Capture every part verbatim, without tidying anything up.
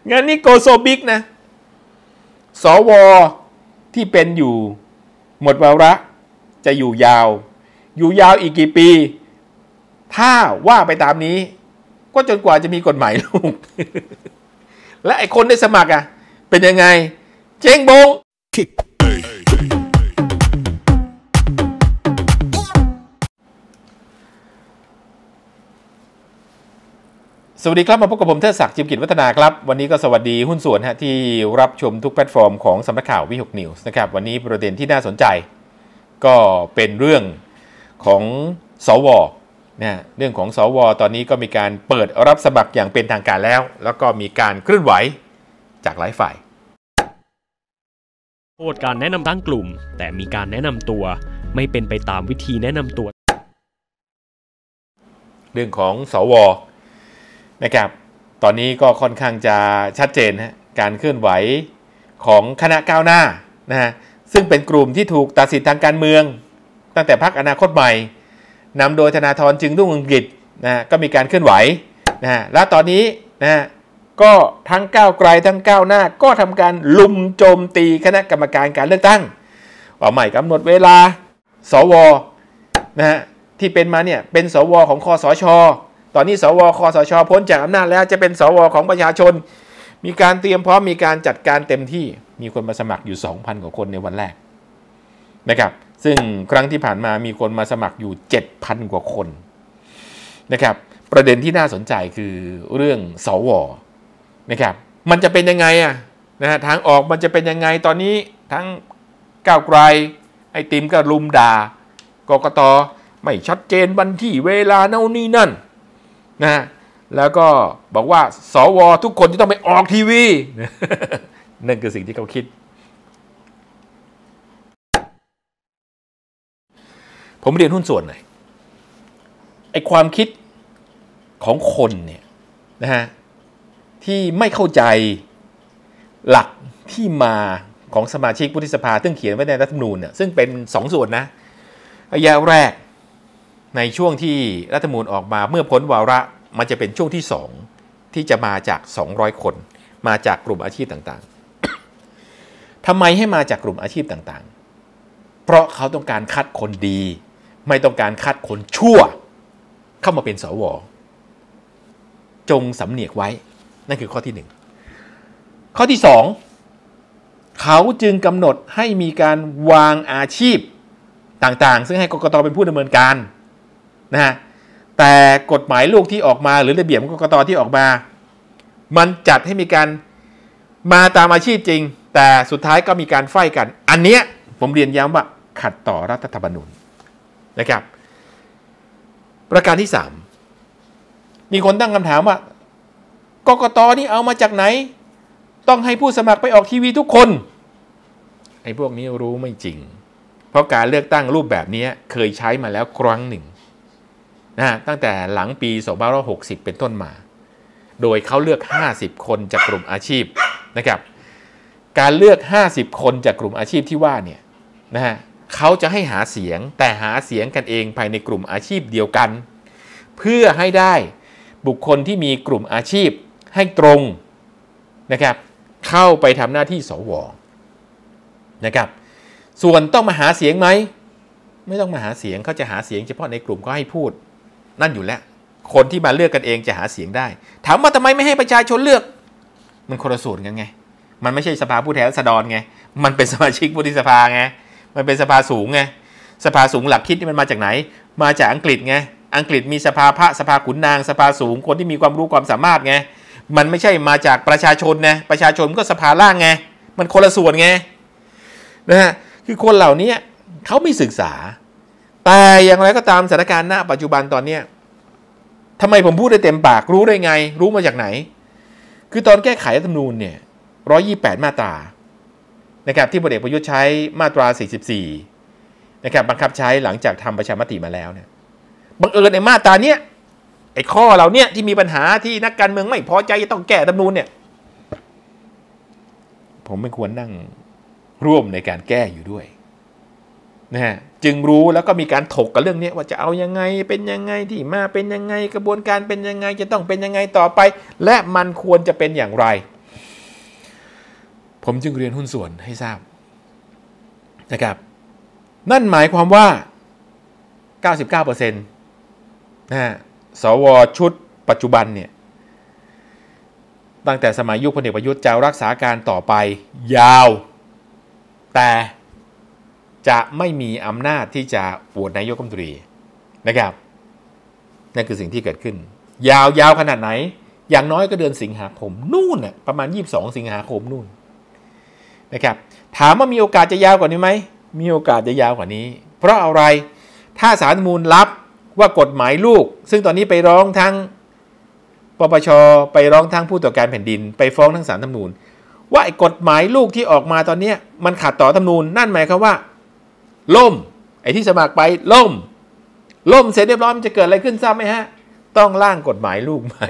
งั้นนี่โกโซบิ๊กนะสวที่เป็นอยู่หมดวาระจะอยู่ยาวอยู่ยาวอีกกี่ปีถ้าว่าไปตามนี้ก็จนกว่าจะมีกฎหมายลูก และไอ้คนได้สมัครอ่ะเป็นยังไงเจ๊งบงสวัสดีครับมาพบกับผมเทิดศักดิ์ จิมกิจวัฒนาครับวันนี้ก็สวัสดีหุ้นส่วนฮะที่รับชมทุกแพลตฟอร์มของสำนักข่าววิหกนิวส์นะครับวันนี้ประเด็นที่น่าสนใจก็เป็นเรื่องของสวนะเรื่องของสวตอนนี้ก็มีการเปิดรับสมัครอย่างเป็นทางการแล้วแล้วก็มีการเคลื่อนไหวจากหลายฝ่ายโทษการแนะนำตั้งกลุ่มแต่มีการแนะนำตัวไม่เป็นไปตามวิธีแนะนำตัวเรื่องของสวนะครับตอนนี้ก็ค่อนข้างจะชัดเจนฮะการเคลื่อนไหวของคณะก้าวหน้านะฮะซึ่งเป็นกลุ่มที่ถูกตัดสิทธิ์ทางการเมืองตั้งแต่พรรคอนาคตใหม่นำโดยธนาธรจึงรุ่งเรืองกิจนะฮะก็มีการเคลื่อนไหวนะฮะและตอนนี้นะฮะก็ทั้งก้าวไกลทั้งก้าวหน้าก็ทำการลุมโจมตีคณะกรรมการการเลือกตั้งว่าไม่กำหนดเวลาสวนะฮะที่เป็นมาเนี่ยเป็นสวของคสช.ตอนนี้สวคสช.พ้นจากอำนาจแล้วจะเป็นสวของประชาชนมีการเตรียมพร้อมมีการจัดการเต็มที่มีคนมาสมัครอยู่ สองพัน กว่าคนในวันแรกนะครับซึ่งครั้งที่ผ่านมามีคนมาสมัครอยู่ เจ็ดพัน กว่าคนนะครับประเด็นที่น่าสนใจคือเรื่องสวนะครับมันจะเป็นยังไงอ่ะนะฮะทางออกมันจะเป็นยังไงตอนนี้ทั้งก้าวไกลไอติมก็ลุมด่ากกต.ไม่ชัดเจนวันที่เวลาโน่นนี่นั่นนะฮะแล้วก็บอกว่าสวทุกคนจะต้องไปออกทีวีนั่นคือสิ่งที่เขาคิดผมเรียนหุ้นส่วนหน่อยไอความคิดของคนเนี่ยนะฮะที่ไม่เข้าใจหลักที่มาของสมาชิกวุฒิสภาซึ่งเขียนไว้ในรัฐธรรมนูญเนี่ยซึ่งเป็นสองส่วนนะระยะแรกในช่วงที่รัฐธรรมนูญออกมาเมื่อพ้นวาระมันจะเป็นช่วงที่สองที่จะมาจากสองร้อยคนมาจากกลุ่มอาชีพต่างๆทำไมให้มาจากกลุ่มอาชีพต่างๆเพราะเขาต้องการคัดคนดีไม่ต้องการคัดคนชั่วเข้ามาเป็นสวจงสำเนียกไว้นั่นคือข้อที่หนึ่งข้อที่สองเขาจึงกำหนดให้มีการวางอาชีพต่างๆซึ่งให้กกต.เป็นผู้ดำเนินการนะฮะแต่กฎหมายลูกที่ออกมาหรือระเบียบของกกต.ที่ออกมามันจัดให้มีการมาตามอาชีพจริงแต่สุดท้ายก็มีการไฟกันอันเนี้ยผมเรียนย้ำว่าขัดต่อรัฐธรรมนูญนะครับประการที่สามมีคนตั้งคำถามว่ากกต.นี่เอามาจากไหนต้องให้ผู้สมัครไปออกทีวีทุกคนไอ้พวกนี้รู้ไม่จริงเพราะการเลือกตั้งรูปแบบนี้เคยใช้มาแล้วครั้งหนึ่งนะตั้งแต่หลังปีสองพันห้าร้อยหกสิบเป็นต้นมาโดยเขาเลือกห้าสิบคนจากกลุ่มอาชีพนะครับการเลือกห้าสิบคนจากกลุ่มอาชีพที่ว่าเนี่ยนะฮะเขาจะให้หาเสียงแต่หาเสียงกันเองภายในกลุ่มอาชีพเดียวกันเพื่อให้ได้บุคคลที่มีกลุ่มอาชีพให้ตรงนะครับเข้าไปทำหน้าที่สวนะครับส่วนต้องมาหาเสียงไหมไม่ต้องมาหาเสียงเขาจะหาเสียงเฉพาะในกลุ่มเขาให้พูดนั่นอยู่แล้วคนที่มาเลือกกันเองจะหาเสียงได้ถามว่าทำไมไม่ให้ประชาชนเลือกมันคนละส่วนกันไงมันไม่ใช่สภาผู้แทนราษฎรไงมันเป็นสมาชิกวุฒิสภาไงมันเป็นสภาสูงไงสภาสูงหลักคิดนี่มันมาจากไหนมาจากอังกฤษไงอังกฤษมีสภาพระสภาขุนนางสภาสูงคนที่มีความรู้ความสามารถไงมันไม่ใช่มาจากประชาชนนะประชาชนก็สภาล่างไงมันคนละส่วนไงนะฮะคือคนเหล่านี้เขาไม่ศึกษาแต่อย่างไรก็ตามสถานการณ์ณปัจจุบันตอนนี้ทำไมผมพูดได้เต็มปากรู้ได้ไงรู้มาจากไหนคือตอนแก้ไขรัฐธรรมนูญเนี่ยหนึ่งร้อยยี่สิบแปดมาตรานะครับที่พลเอกประยุทธ์ใช้มาตราสี่สิบสี่นะครับบังคับใช้หลังจากทำประชามติมาแล้วเนี่ยบังเอิญไอ้มาตราเนี้ยไอ้ข้อเหล่านี้ที่มีปัญหาที่นักการเมืองไม่พอใจจะต้องแก้รัฐธรรมนูญเนี่ยผมไม่ควรนั่งร่วมในการแก้อยู่ด้วยนะฮะจึงรู้แล้วก็มีการถกกันเรื่องนี้ว่าจะเอายังไงเป็นยังไงที่มาเป็นยังไงกระบวนการเป็นยังไงจะต้องเป็นยังไงต่อไปและมันควรจะเป็นอย่างไรผมจึงเรียนหุ้นส่วนให้ทราบนะครับนั่นหมายความว่า เก้าสิบเก้าเปอร์เซ็นต์ นะฮะสวชุดปัจจุบันเนี่ยตั้งแต่สมัยยุคพลเอกประยุทธ์จะรักษาการต่อไปยาวแต่จะไม่มีอำนาจที่จะโหวตนายกรัฐมนตรีนะครับนั่นคือสิ่งที่เกิดขึ้นยาวยาวขนาดไหนอย่างน้อยก็เดือนสิงหาคมนู่นน่ะประมาณยี่สิบสองสิงหาคมนู่นนะครับถามว่ามีโอกาสจะยาวกว่านี้ไหมมีโอกาสจะยาวกว่านี้เพราะอะไรถ้าศาลรัฐธรรมนูญรับว่ากฎหมายลูกซึ่งตอนนี้ไปร้องทั้งปปช.ไปร้องทั้งผู้ตรวจการแผ่นดินไปฟ้องทั้งศาลรัฐธรรมนูญว่าไอ้กฎหมายลูกที่ออกมาตอนนี้มันขัดต่อรัฐธรรมนูญนั่นหมายความว่าล่มไอ้ที่สมัครไปล่มล่มเสร็จเรียบร้อยมันจะเกิดอะไรขึ้นทราบไหมฮะต้องร่างกฎหมายลูกใหม่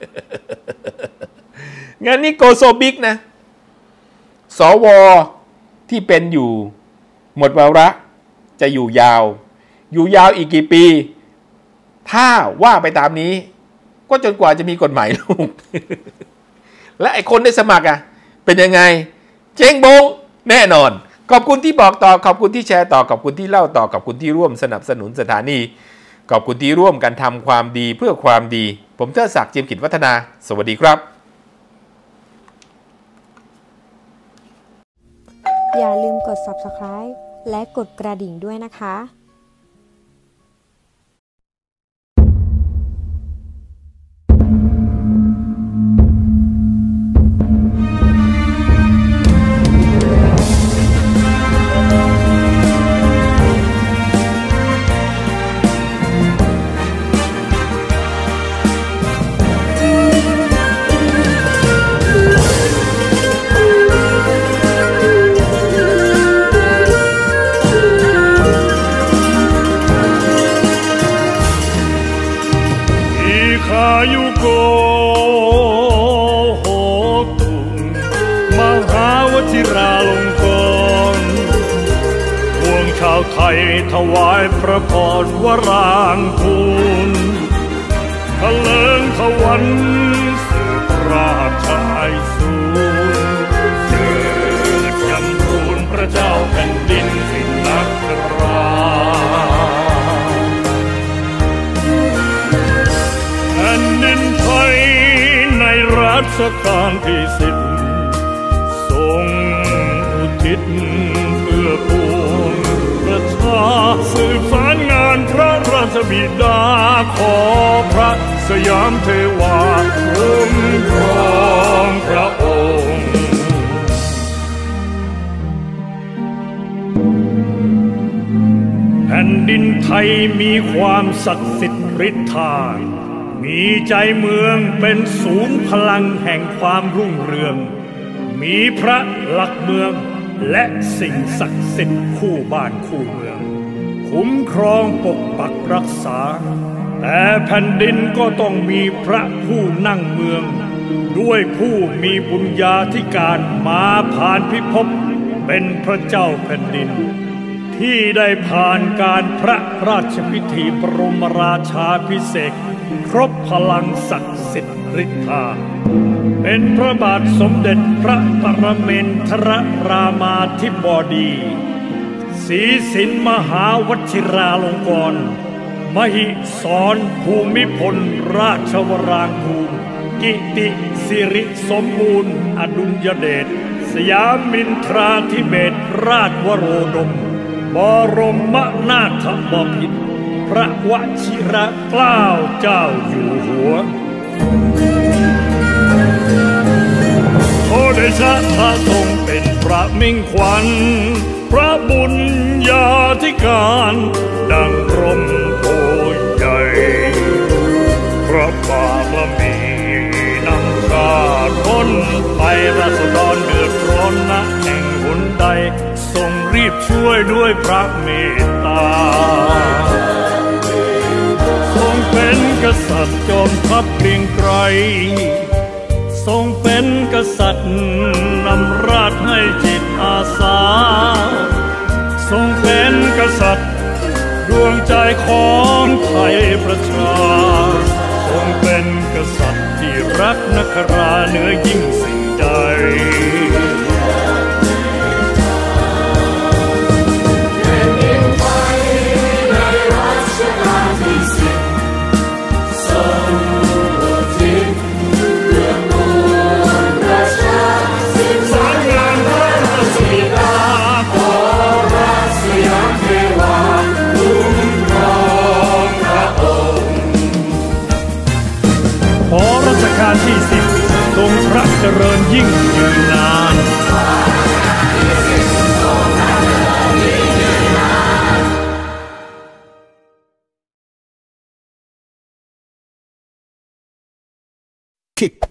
งั้นนี่โกโซบิ๊กนะสวที่เป็นอยู่หมดวาระจะอยู่ยาวอยู่ยาวอีกกี่ปีถ้าว่าไปตามนี้ก็จนกว่าจะมีกฎหมายลูก และไอ้คนได้สมัครอ่ะเป็นยังไงเจ๊งบงแน่นอนขอบคุณที่บอกต่อขอบคุณที่แชร์ต่อขอบคุณที่เล่าต่อขอบคุณที่ร่วมสนับสนุนสถานีขอบคุณที่ร่วมกันทำความดีเพื่อความดีผมเทิดศักดิ์ เจียมกิจวัฒนาสวัสดีครับอย่าลืมกด ซับสไครบ์ และกดกระดิ่งด้วยนะคะถวายพระพรวรางคูลทะเลิงทวันสืบราชชายสูรเกิดยำทูลพระเจ้าแผ่นดินสิงนักราแผ่นดินไทยในรัชกาลที่สิบทรงอุทิศเพื่อปวงประชาสืบสารงานพระราชบิดาขอพระสยามเทวาคุ้มครองพระองค์แผ่นดินไทยมีความศักดิ์สิทธิ์ฤทธามีใจเมืองเป็นศูนย์พลังแห่งความรุ่งเรืองมีพระหลักเมืองและสิ่งศักดิ์สิทธิ์คู่บ้านคู่เมืองคุ้มครองปกปักรักษาแต่แผ่นดินก็ต้องมีพระผู้นั่งเมืองด้วยผู้มีบุญญาธิการมาผ่านพิภพเป็นพระเจ้าแผ่นดินที่ได้ผ่านการพระราชพิธีบรมราชาภิเษกครบพลังศักดิ์สิทธิ์ฤทธาเป็นพระบาทสมเด็จพระปรเมนทรรามาธิบดีศรีสินมหาวชิราลงกรณ์มหิศรภูมิพลราชวรางคูรกิติสิริสมบูรณ์อดุลยเดชสยามินทราธิเบศรราชวโรดมบรมนาถบพิตรพระวชิรเกล้าเจ้าอยู่หัวโอเดชะพระทรงเป็นพระมิ่งขวัญพระบุญญาธิการดังร่มโพใหญ่พระบารมีนำชาติพ้นไปราษฎรเดือดร้อนณแห่งหนใดทรงรีบช่วยด้วยพระเมตตาทรงเป็นกษัตริย์จอมทัพเกรียงไกรทรงเป็นกษัตริย์นำราชให้จิตอาสาทรงเป็นกษัตริย์ดวงใจของไทยประชาทรงเป็นกษัตริย์ที่รักนักราเหนือยิ่งสิ่งใดยิ่งยืนนาน Kick